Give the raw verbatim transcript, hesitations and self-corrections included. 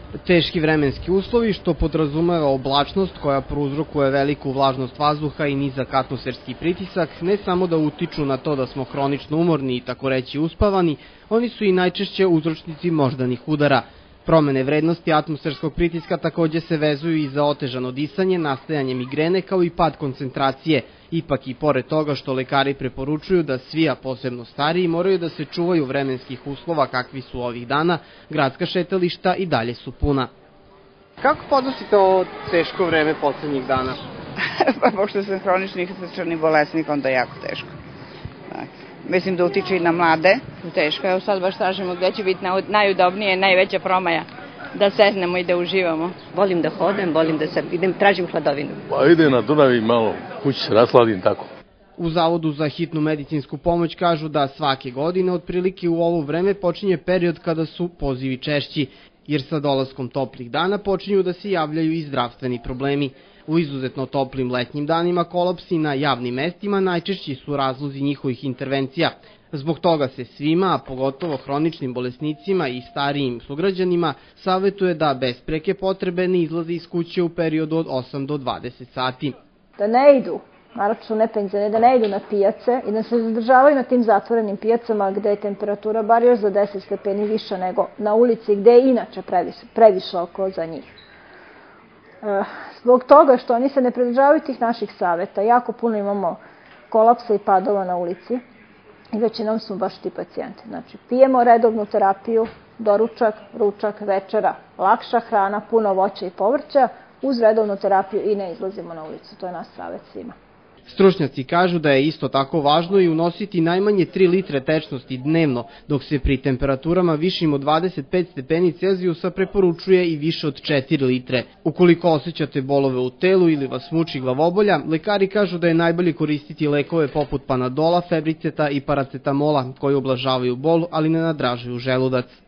Teški vremenski uslovi, što podrazumeva oblačnost koja prouzrokuje veliku vlažnost vazduha i nizak atmosferski pritisak, ne samo da utiču na to da smo hronično umorni i tako reći uspavani, oni su i najčešće uzročnici moždanih udara. Promene vrednosti atmosferskog pritiska takođe se vezuju i za otežano disanje, nastajanje migrene kao i pad koncentracije. Ipak i pored toga što lekari preporučuju da svi, a posebno stariji, moraju da se čuvaju vremenskih uslova kakvi su ovih dana, gradska šetališta i dalje su puna. Kako podnosite ovo teško vreme poslednjih dana? Pa pošto sam hronični srčani bolesnik, onda je jako teško. Mislim da utiče i na mlade. Teško, evo sad baš tražimo gde će biti najudobnije, najveća promaja, da sednemo i da uživamo. Volim da hodem, volim da se idem, tražim hladovinu. Pa idem na Dunav i malo kući se rasladim tako. U Zavodu za hitnu medicinsku pomoć kažu da svake godine otprilike u ovo vreme počinje period kada su pozivi češći, jer sa dolaskom toplih dana počinju da se javljaju i zdravstveni problemi. U izuzetno toplim letnjim danima kolapsi na javnim mestima najčešći su razlozi njihovih intervencija. Zbog toga se svima, a pogotovo hroničnim bolesnicima i starijim sugrađanima, savetuje da bez preke potrebe ne izlaze iz kuće u periodu od osam do dvadeset sati. Da ne idu, naročito ne penzioneri, da ne idu na pijace i da se zadržavaju na tim zatvorenim pijacama gde je temperatura bar još za deset stepeni više nego na ulici gde je inače previsoko za njih. Zbog toga što oni se ne pridržavaju tih naših saveta, jako puno imamo kolapsa i padova na ulici i većinom su baš ti pacijenti. Znači, pijemo redovnu terapiju, doručak, ručak, večera, lakša hrana, puno voća i povrća, uz redovnu terapiju i ne izlazimo na ulicu. To je naš savet svima. Stručnjaci kažu da je isto tako važno i unositi najmanje tri litre tečnosti dnevno, dok se pri temperaturama višim od dvadeset pet stepeni Celzijusa preporučuje i više od četiri litre. Ukoliko osjećate bolove u telu ili vas muči glavobolja, lekari kažu da je najbolje koristiti lekove poput Panadola, Febriceta i Paracetamola, koji ublažavaju bol, ali ne nadražuju želudac.